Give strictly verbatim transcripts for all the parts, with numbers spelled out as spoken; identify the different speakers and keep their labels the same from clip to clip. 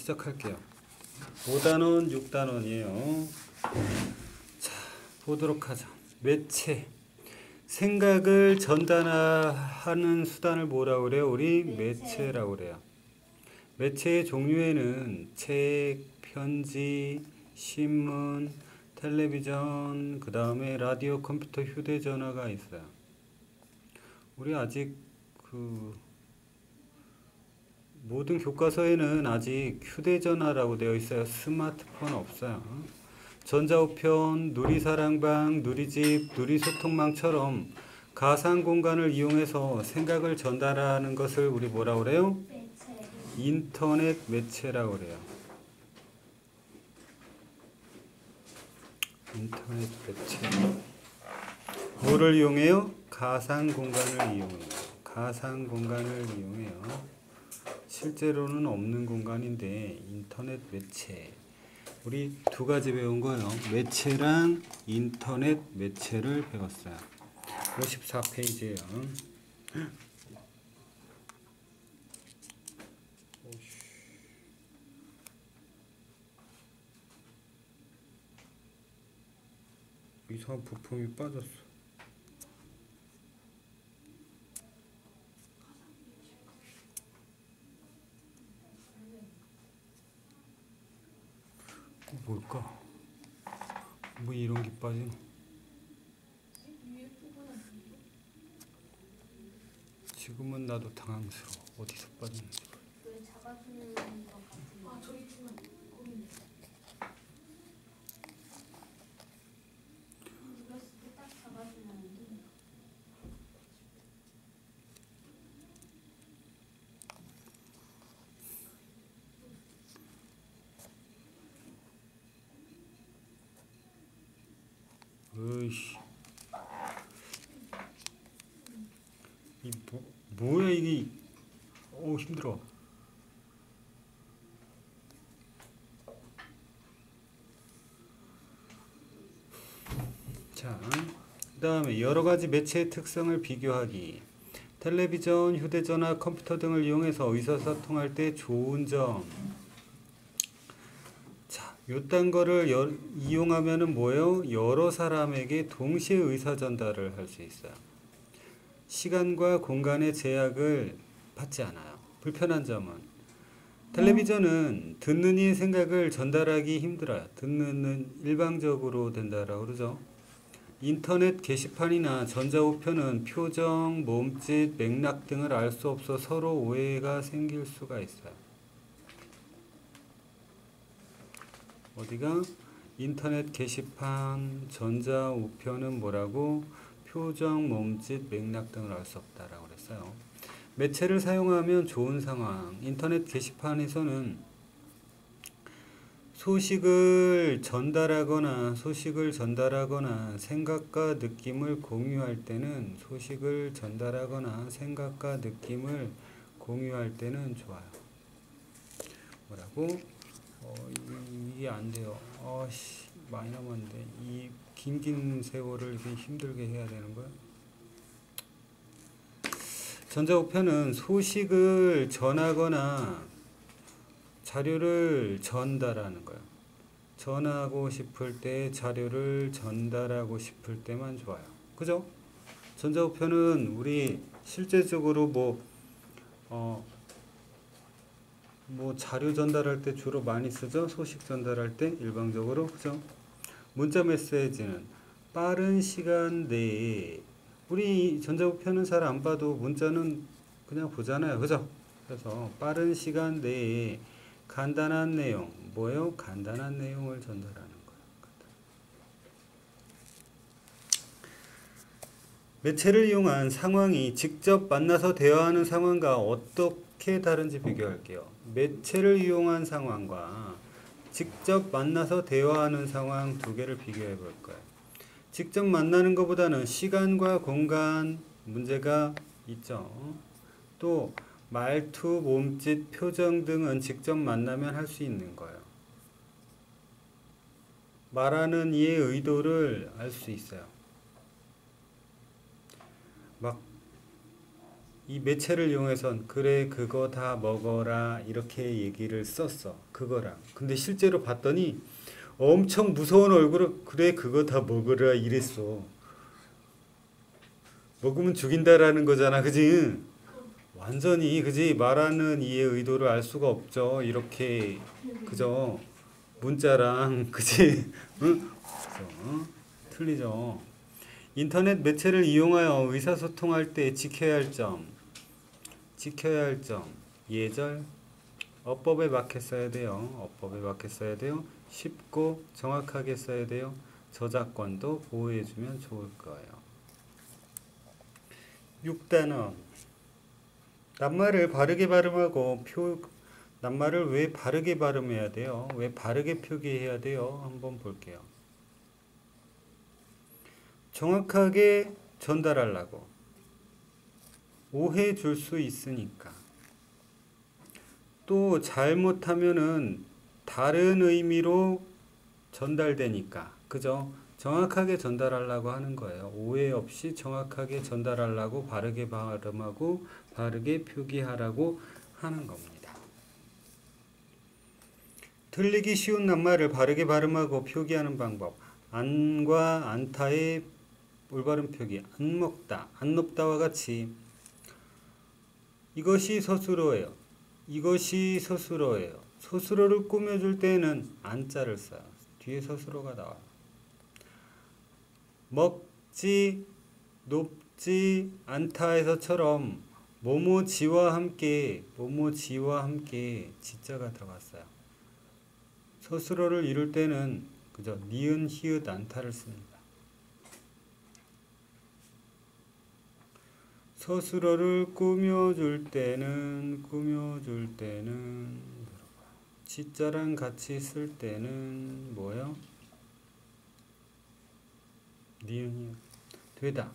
Speaker 1: 시작할게요. 오 단원, 육 단원이에요. 자, 보도록 하죠. 매체. 생각을 전달하는 수단을 뭐라고 그래요? 우리 매체라고 그래요. 매체의 종류에는 책, 편지, 신문, 텔레비전, 그 다음에 라디오, 컴퓨터, 휴대전화가 있어요. 우리 아직 그 모든 교과서에는 아직 휴대전화라고 되어 있어요. 스마트폰 없어요. 전자우편, 누리사랑방, 누리집, 누리소통망처럼 가상공간을 이용해서 생각을 전달하는 것을 우리 뭐라고 그래요?
Speaker 2: 매체.
Speaker 1: 인터넷 매체라고 그래요. 인터넷 매체. 뭐를 이용해요? 가상공간을 이용해요. 가상공간을 이용해요. 실제로는 없는 공간인데 인터넷 매체. 우리 두 가지 배운 거예요. 매체랑 인터넷 매체를 배웠어요. 오십사 페이지예요. 이상한 부품이 빠졌어. 뭘까? 뭐 이런 게 빠지노? 지금은 나도 당황스러워. 어디서 빠지는지.
Speaker 2: 왜 잡아주는 것 같은데? 아 저기 주면 거기. 눌렀을 때 딱 잡아주면.
Speaker 1: 으이씨. 이 뭐, 뭐야 이게. 오 힘들어. 자, 그 다음에 여러가지 매체의 특성을 비교하기. 텔레비전, 휴대전화, 컴퓨터 등을 이용해서 의사소통할 때 좋은 점. 자, 요딴 거를 여, 이용하면은 뭐예요? 여러 사람에게 동시에 의사 전달을 할 수 있어요. 시간과 공간의 제약을 받지 않아요. 불편한 점은 텔레비전은 듣는 이의 생각을 전달하기 힘들어요. 듣는 일방적으로 된다라고 그러죠. 인터넷 게시판이나 전자우편은 표정, 몸짓, 맥락 등을 알 수 없어 서로 오해가 생길 수가 있어요. 어디가? 인터넷 게시판, 전자우편은 뭐라고? 표정, 몸짓, 맥락 등을 알 수 없다라고 그랬어요. 매체를 사용하면 좋은 상황. 인터넷 게시판에서는 소식을 전달하거나 소식을 전달하거나 생각과 느낌을 공유할 때는 소식을 전달하거나 생각과 느낌을 공유할 때는 좋아요. 뭐라고? 어, 이게 안 돼요. 어씨 많이 남았는데 이 긴긴 세월을 이렇게 힘들게 해야 되는 거야? 전자우편은 소식을 전하거나 자료를 전달하는 거예요. 전하고 싶을 때 자료를 전달하고 싶을 때만 좋아요. 그죠? 전자우편은 우리 실제적으로 뭐, 어, 뭐 자료 전달할 때 주로 많이 쓰죠? 소식 전달할 때 일방적으로. 그죠? 문자 메시지는 빠른 시간 내에 우리 전자우편은 잘 안 봐도 문자는 그냥 보잖아요. 그죠? 그래서 빠른 시간 내에 간단한 내용, 뭐예요? 간단한 내용을 전달하는 거예요. 매체를 이용한 상황이 직접 만나서 대화하는 상황과 어떻게 다른지 비교할게요. 매체를 이용한 상황과 직접 만나서 대화하는 상황 두 개를 비교해 볼 거예요. 직접 만나는 것보다는 시간과 공간 문제가 있죠. 또 말투, 몸짓, 표정 등은 직접 만나면 할 수 있는 거예요. 말하는 이의 의도를 알 수 있어요. 막 이 매체를 이용해선 그래 그거 다 먹어라 이렇게 얘기를 썼어. 그거랑. 근데 실제로 봤더니 엄청 무서운 얼굴로 그래 그거 다 먹어라 이랬어. 먹으면 죽인다라는 거잖아. 그지? 완전히 그지? 말하는 이의 의도를 알 수가 없죠. 이렇게 그죠? 문자랑 그지? 응? 그죠? 틀리죠. 인터넷 매체를 이용하여 의사소통할 때 지켜야 할 점. 지켜야 할 점. 예절. 어법에 맞게 써야 돼요. 어법에 맞게 써야 돼요. 쉽고 정확하게 써야 돼요. 저작권도 보호해주면 좋을 거예요. 육 단원. 낱말을 바르게 발음하고 표 낱말을 왜 바르게 발음해야 돼요? 왜 바르게 표기해야 돼요? 한번 볼게요. 정확하게 전달하려고. 오해 줄 수 있으니까. 또 잘못하면은 다른 의미로 전달되니까. 그죠? 정확하게 전달하려고 하는 거예요. 오해 없이 정확하게 전달하려고 바르게 발음하고 바르게 표기하라고 하는 겁니다. 틀리기 쉬운 낱말을 바르게 발음하고 표기하는 방법. 안과 안타의 올바른 표기. 안 먹다, 안 높다와 같이 이것이 서술어예요. 이것이 서술어예요. 서술어를 꾸며줄 때는 안자를 써요. 뒤에 서술어가 나와요. 먹지, 높지 않다에서처럼 뭐뭐지와 함께 뭐뭐지와 함께 지자가 들어갔어요. 서술어를 이룰 때는 그저 니은, 히읗, 안타를 씁니다. 서술어를 꾸며줄 때는 꾸며줄 때는 지자랑 같이 쓸 때는 뭐예요? 니은이 되다.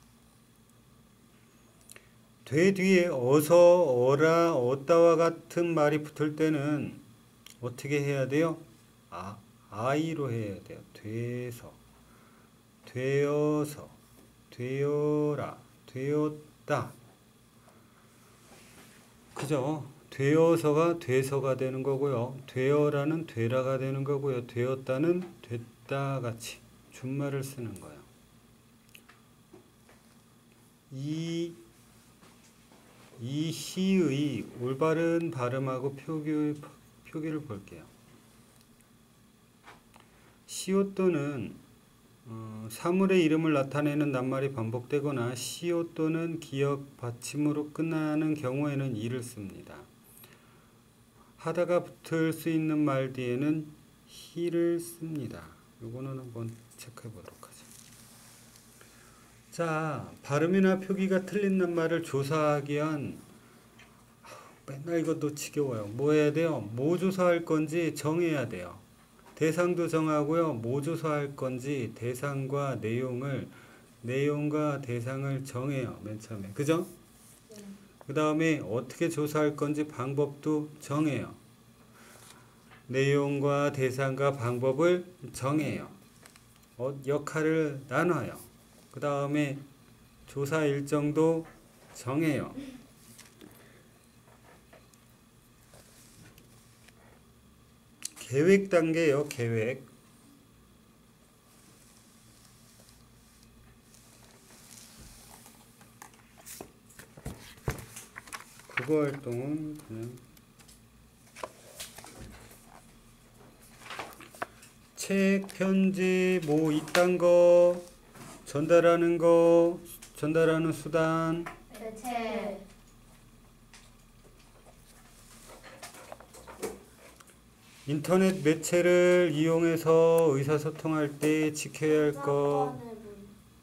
Speaker 1: 돼 뒤에 어서, 어라, 어따와 같은 말이 붙을 때는 어떻게 해야 돼요? 아, 아이로 해야 돼요. 돼서, 되어서, 되어라, 되었다. 그죠? 되어서가 돼서가 되는 거고요. 되어라는 되라가 되는 거고요. 되었다는 됐다 같이 준말을 쓰는 거예요. 이, 이 시의 올바른 발음하고 표기, 표기를 볼게요. 시옷 또는 어, 사물의 이름을 나타내는 낱말이 반복되거나 시옷 또는 기역 받침으로 끝나는 경우에는 이를 씁니다. 하다가 붙을 수 있는 말 뒤에는 히를 씁니다. 요거는 한번 체크해 보도록 하죠. 자, 발음이나 표기가 틀린 낱말을 조사하기 위한 맨날 이것도 지겨워요. 뭐 해야 돼요? 뭐 조사할 건지 정해야 돼요. 대상도 정하고요. 뭐 조사할 건지 대상과 내용을 내용과 대상을 정해요. 맨 처음에. 그죠?
Speaker 2: 네.
Speaker 1: 그 다음에 어떻게 조사할 건지 방법도 정해요. 내용과 대상과 방법을 정해요. 어, 역할을 나눠요. 그 다음에 조사 일정도 정해요. 계획 단계요. 계획. 국어 활동은 그냥 책, 편지, 뭐 이딴 거 전달하는 거, 전달하는 수단.
Speaker 2: 대체.
Speaker 1: 인터넷 매체를 이용해서 의사소통할 때 지켜야 할 것.
Speaker 2: 저작권의 문.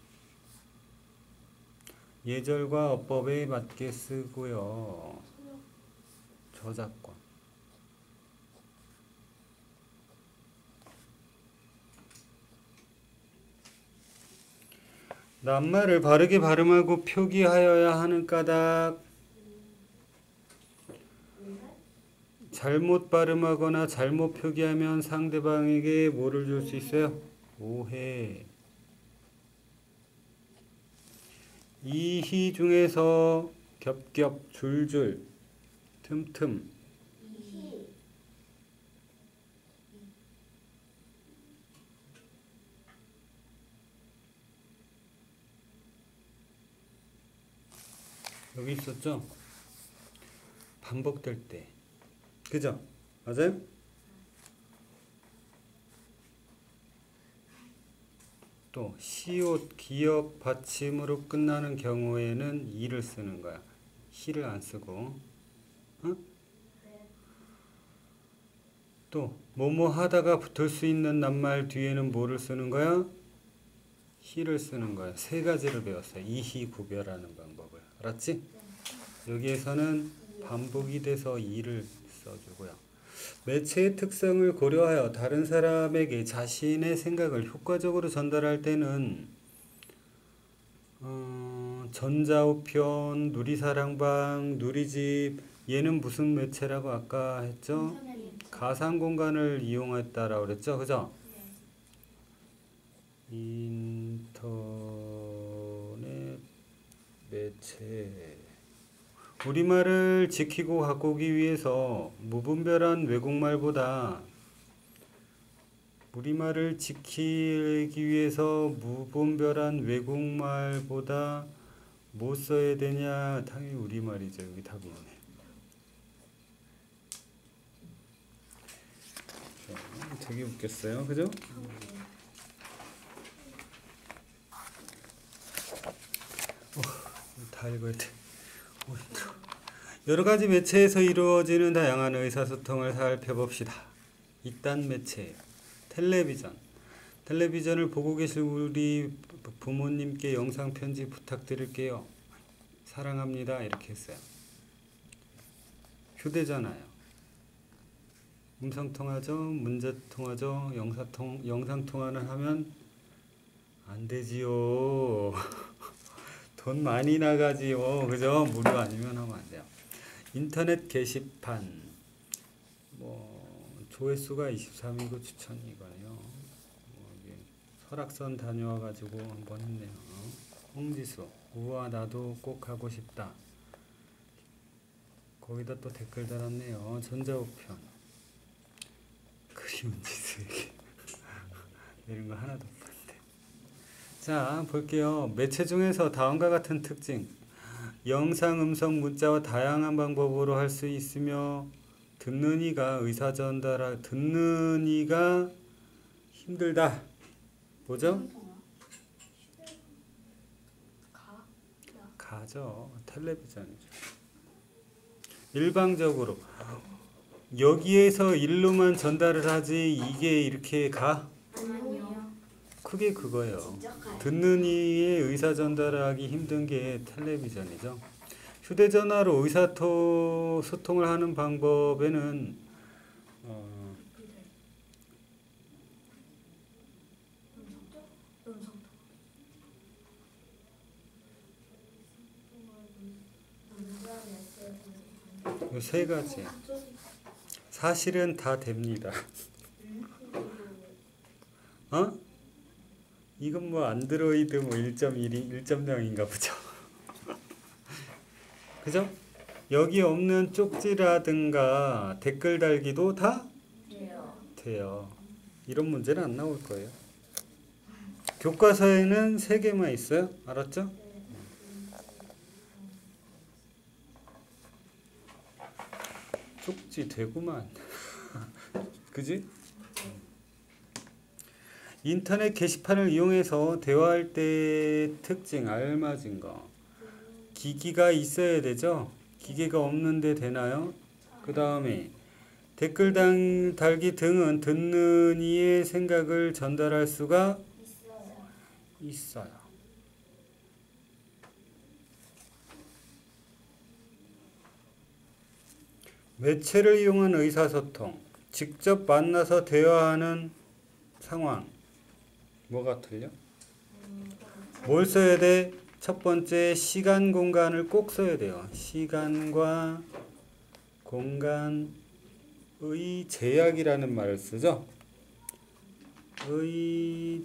Speaker 1: 예절과 어법에 맞게 쓰고요. 저작권. 낱말을 바르게 발음하고 표기하여야 하는 까닭. 잘못 발음하거나 잘못 표기하면 상대방에게 뭐를 줄 수 있어요? 오해. 이희 중에서 겹겹, 줄줄, 틈틈.
Speaker 2: 히.
Speaker 1: 여기 있었죠? 반복될 때. 그죠? 맞아요? 또 시옷, 기역, 받침으로 끝나는 경우에는 이를 쓰는 거야. 히를 안 쓰고. 어? 또 뭐뭐 하다가 붙을 수 있는 낱말 뒤에는 뭐를 쓰는 거야? 히를 쓰는 거야. 세 가지를 배웠어요. 이히 구별하는 방법을. 알았지? 여기에서는 반복이 돼서 이를 써주고요. 매체의 특성을 고려하여 다른 사람에게 자신의 생각을 효과적으로 전달할 때는 어, 전자우편, 누리사랑방, 누리집 얘는 무슨 매체라고 아까 했죠? 가상공간을 이용했다라고 그랬죠? 그죠? 인터넷 매체 우리말을 지키고 가꾸기 위해서 무분별한 외국말보다 우리말을 지키기 위해서 무분별한 외국말보다 뭐 써야 되냐? 당연히 우리말이죠. 여기 답이 있네. 되게 웃겼어요. 그죠? 어, 다 읽어야 돼. 오, 힘들어. 여러 가지 매체에서 이루어지는 다양한 의사소통을 살펴봅시다. 이딴 매체, 텔레비전. 텔레비전을 보고 계실 우리 부모님께 영상 편지 부탁드릴게요. 사랑합니다. 이렇게 했어요. 휴대전화요. 음성통화죠, 문자통화죠, 영사통, 영상통화는 하면 안 되지요. 돈 많이 나가지요. 그죠? 무료 아니면 하면 안 돼요. 인터넷 게시판. 뭐, 조회수가 이십삼이고 추천이 이거네요. 뭐 설악산 다녀와가지고 한번 했네요. 홍지수. 우와, 나도 꼭 가고 싶다. 거기다 또 댓글 달았네요. 전자우편. 그리운 지수에게. 이런 거 하나도 없는데. 자, 볼게요. 매체 중에서 다음과 같은 특징. 영상, 음성, 문자와 다양한 방법으로 할 수 있으며 듣는 이가 의사 전달하 듣는 이가 힘들다. 뭐죠? 가죠. 텔레비전이죠. 일방적으로 여기에서 일로만 전달을 하지 이게 이렇게 가?
Speaker 2: 아니요.
Speaker 1: 크게 그거예요. 듣는 이의 의사 전달하기 힘든 게 텔레비전이죠. 휴대전화로 의사소통을 하는 방법에는 어, 세 가지. 사실은 다 됩니다. 어? 이건 뭐 안드로이드 뭐 일 점 일이 일 점 영인가 보죠. 그죠? 여기 없는 쪽지라든가 댓글 달기도 다
Speaker 2: 돼요.
Speaker 1: 돼요. 이런 문제는 안 나올 거예요. 교과서에는 세 개만 있어요. 알았죠? 쪽지 되구만. 그지? 인터넷 게시판을 이용해서 대화할 때 특징 알맞은 거. 기기가 있어야 되죠? 기계가 없는데 되나요? 그 다음에 댓글 달, 달기 등은 듣는 이의 생각을 전달할 수가
Speaker 2: 있어요.
Speaker 1: 있어요. 매체를 이용한 의사소통. 직접 만나서 대화하는 상황. 뭐가 틀려? 뭘 써야 돼? 첫 번째, 시간, 공간을 꼭 써야 돼요. 시간과 공간의 제약이라는 말을 쓰죠. 의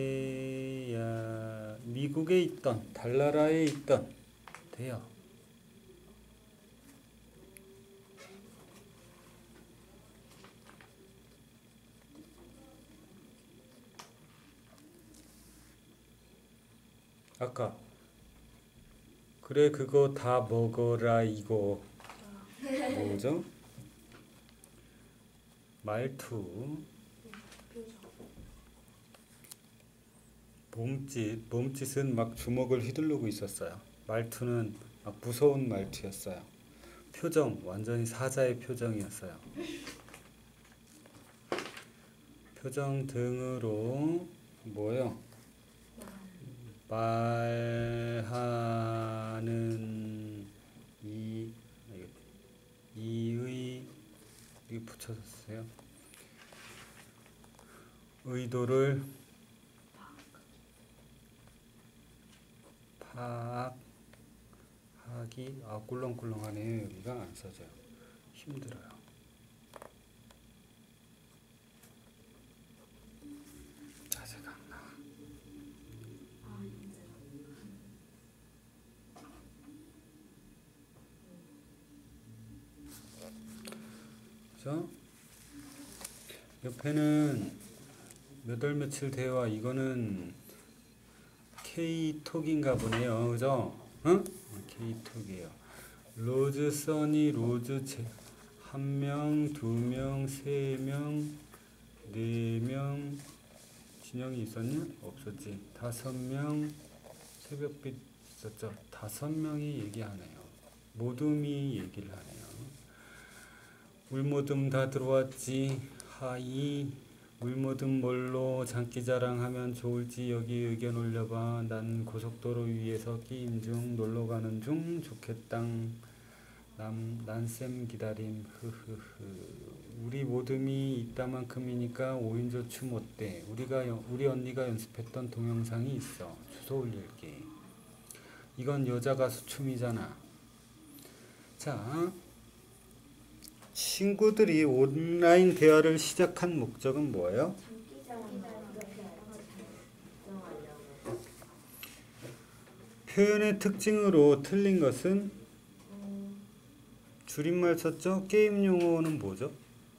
Speaker 1: 제약. 미국에 있던, 달나라에 있던 돼요. 아까 그래 그거 다 먹어라 이거 뭐죠? 말투. 몸짓. 몸짓은 막 주먹을 휘두르고 있었어요. 말투는 막 무서운 말투였어요. 표정 완전히 사자의 표정이었어요. 표정 등으로 뭐요? 말하는 이 이의 이게 붙여졌어요. 의도를 파악하기. 아 꿀렁꿀렁하네요. 여기가 안 써져요. 힘들어요. 자세가 안 나와. 그죠? 옆에는 몇 월 며칠 대화. 이거는 K톡인가 보네요. 그죠? 응? K톡이에요. 로즈, 써니, 로즈, 제, 한 명, 두 명, 세 명, 네 명, 진영이 있었냐? 없었지. 다섯 명, 새벽빛 있었죠. 다섯 명이 얘기하네요. 모둠이 얘기를 하네요. 울모둠 다 들어왔지. 하이. 울모둠 뭘로 장기자랑하면 좋을지 여기 의견 올려봐. 난 고속도로 위에서 게임 중 놀러 가는 중 좋겠당. 남 난쌤 기다림. 흐흐흐. 우리 모둠이 이따만큼이니까 오인조 춤 어때? 우리가 여, 우리 언니가 연습했던 동영상이 있어. 주소 올릴게. 이건 여자 가수 춤이잖아. 자. 친구들이 온라인 대화를 시작한 목적은 뭐예요? 표현의 특징으로 틀린 것은 줄임말 썼죠? 게임 용어는 뭐죠?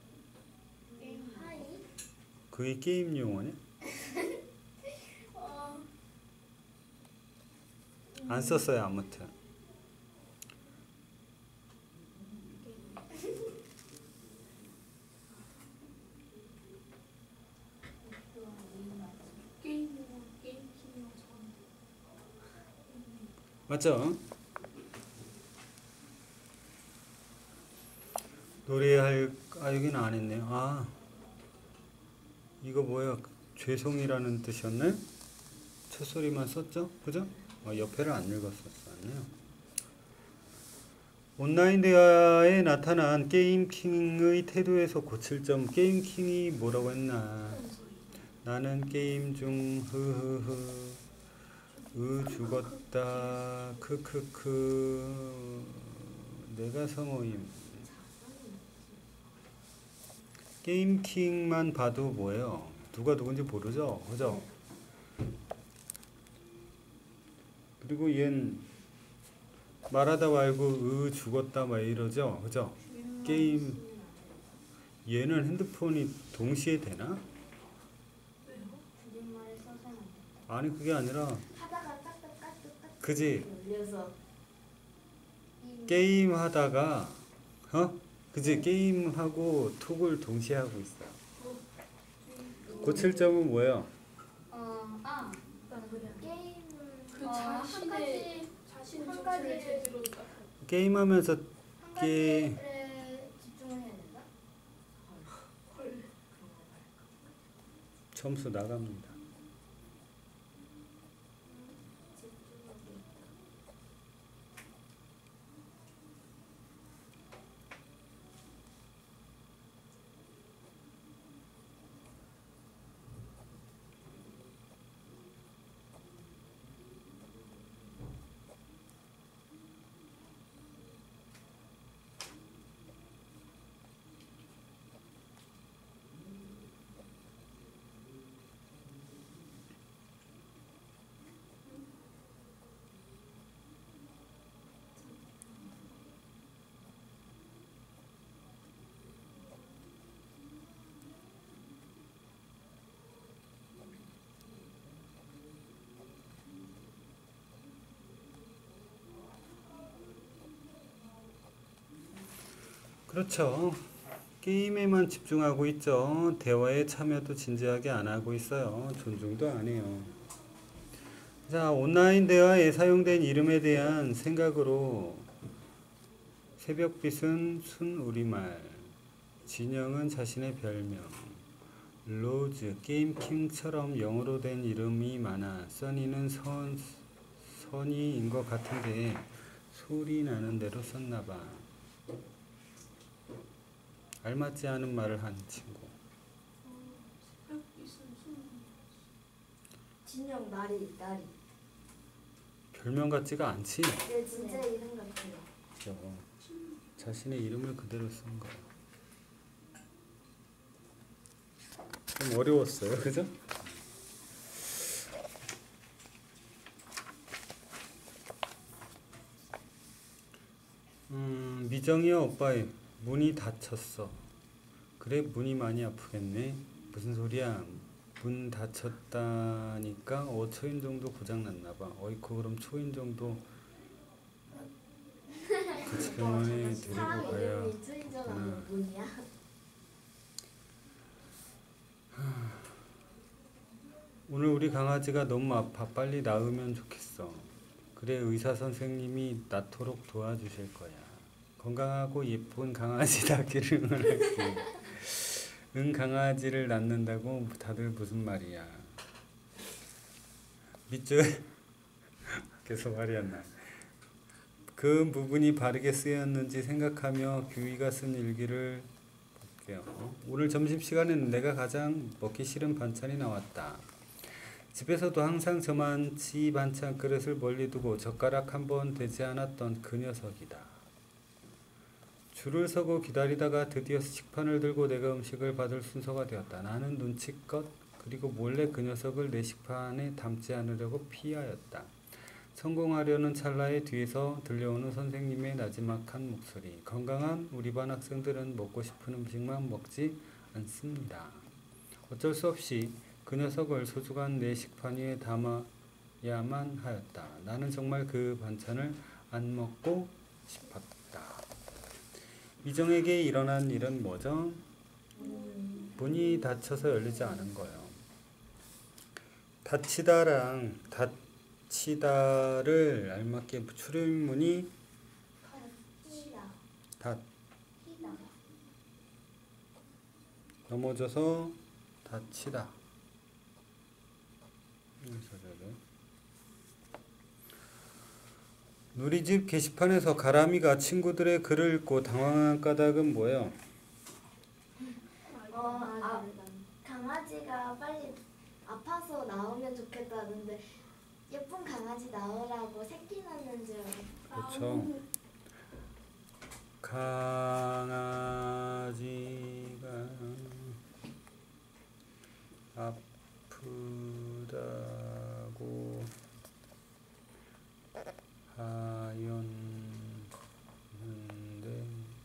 Speaker 1: 그게 게임 용어냐? 안 썼어요 아무튼. 맞죠? 노래할, 아, 여기는 안 했네요. 아, 이거 뭐야? 죄송이라는 뜻이었나요? 첫 소리만 썼죠? 그죠? 어, 옆에를 안 읽었었네요. 온라인 대화에 나타난 게임킹의 태도에서 고칠 점. 게임킹이 뭐라고 했나? 나는 게임 중, 흐흐흐. 으 죽었다 크크크. 내가 성호임. 게임킹만 봐도 뭐예요? 누가 누군지 모르죠? 그죠? 그리고 얜 말하다 말고 으 죽었다 막 이러죠? 그죠? 게임. 얘는 핸드폰이 동시에 되나? 아니 그게 아니라 그지? 게임 하다가 어? 그지? 게임하고 톡을 동시에 하고 있어. 고칠 점은 뭐예요?
Speaker 2: 어, 아, 게임을
Speaker 3: 그
Speaker 2: 어,
Speaker 3: 자신의 자신
Speaker 2: 한
Speaker 3: 정체를
Speaker 2: 가지-
Speaker 3: 제대로
Speaker 1: 게임하면서
Speaker 2: 한
Speaker 1: 게
Speaker 2: 가지에 집중을 해야 된다?
Speaker 3: 헐.
Speaker 1: 점수 나갑니다. 그렇죠. 게임에만 집중하고 있죠. 대화에 참여도 진지하게 안 하고 있어요. 존중도 안 해요. 자, 온라인 대화에 사용된 이름에 대한 생각으로 새벽빛은 순우리말, 진영은 자신의 별명, 로즈, 게임킹처럼 영어로 된 이름이 많아. 써니는 선, 선이인 것 같은데 소리 나는 대로 썼나봐. 알맞지 않은 말을 한 친구.
Speaker 3: 새벽빛은 순.
Speaker 2: 진영 나리 나리.
Speaker 1: 별명 같지가 않지?
Speaker 2: 얘 진짜 이름 같아요.
Speaker 1: 그죠. 자신의 이름을 그대로 쓴 거야. 좀 어려웠어요, 그죠? 음, 미정이야 오빠의 문이 닫혔어. 그래, 문이 많이 아프겠네. 무슨 소리야? 문 닫혔다니까 오 초인 정도 고장 났나 봐. 어이쿠, 그럼 초인 정도 대치병원에 데리고
Speaker 2: 사람
Speaker 1: 가야.
Speaker 2: 이름이 트윈저라는 분이야.
Speaker 1: 오늘 우리 강아지가 너무 아파. 빨리 나으면 좋겠어. 그래, 의사 선생님이 낫도록 도와주실 거야. 건강하고 예쁜 강아지 낳기를 응원할게. 응, 강아지를 낳는다고 다들 무슨 말이야. 밑줄 계속 말이 안 나. 그 부분이 바르게 쓰였는지 생각하며 규희가 쓴 일기를 볼게요. 오늘 점심시간에는 내가 가장 먹기 싫은 반찬이 나왔다. 집에서도 항상 저만치 반찬 그릇을 멀리 두고 젓가락 한 번 대지 않았던 그 녀석이다. 줄을 서고 기다리다가 드디어 식판을 들고 내가 음식을 받을 순서가 되었다. 나는 눈치껏 그리고 몰래 그 녀석을 내 식판에 담지 않으려고 피하였다. 성공하려는 찰나에 뒤에서 들려오는 선생님의 나지막한 목소리. 건강한 우리 반 학생들은 먹고 싶은 음식만 먹지 않습니다. 어쩔 수 없이 그 녀석을 소중한 내 식판 위에 담아야만 하였다. 나는 정말 그 반찬을 안 먹고 싶었다. 미정에게 일어난 일은 뭐죠? 문이 닫혀서 열리지 않은 거예요. 닫히다랑 닫히다를 알맞게 출입문이
Speaker 2: 히다
Speaker 1: 닫
Speaker 2: 히다.
Speaker 1: 넘어져서 닫히다. 누리집 게시판에서 가람이가 친구들의 글을 읽고 당황한 까닭은 뭐예요?
Speaker 2: 어, 아, 강아지가 빨리 아파서 나오면 좋겠다는데 예쁜 강아지 나오라고 새끼 낳는 줄 알고.
Speaker 1: 그렇죠. 강아지가 아프다고 하였는데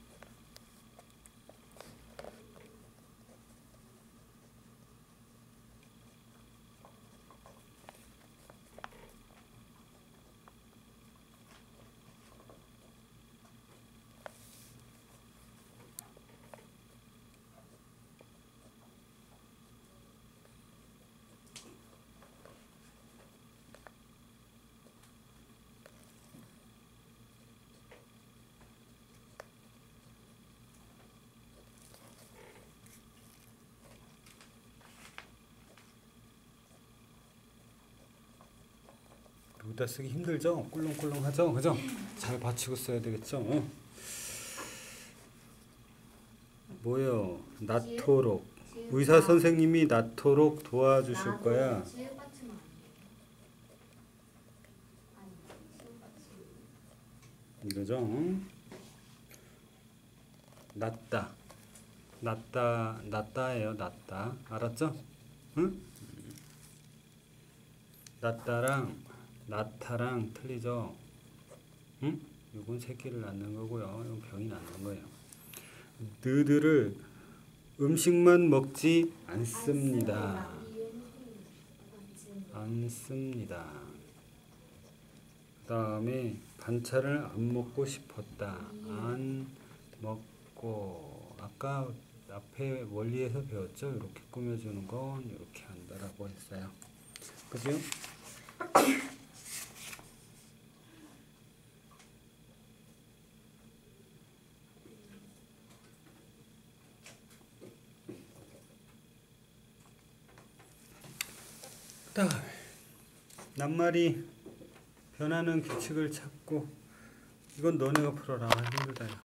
Speaker 1: 여기다 쓰기 힘들죠? 꿀렁꿀렁하죠? 그죠? 잘 받치고 써야 되겠죠? 어. 뭐요? 낳도록 의사 선생님이 낳도록 도와주실 거야.
Speaker 2: 지읒 받치면 안 돼. 아니, 지읒 받치면.
Speaker 1: 이거죠? 낳다, 낳다, 낳다예요. 낳다. 알았죠? 응? 낳다랑 낳다랑 틀리죠? 응? 이건 새끼를 낳는 거고요. 이건 병이 낳는 거예요. 너희들을 음식만 먹지 않습니다. 않습니다. 그 다음에 반찬을 안 먹고 싶었다. 안 먹고 있고 아까 앞에 원리에서 배웠죠. 이렇게 꾸며주는 건 이렇게 한다라고 했어요. 그죠? 다음에 낱말이 변하는 규칙을 찾고 이건 너네가 풀어라. 힘들다. 야.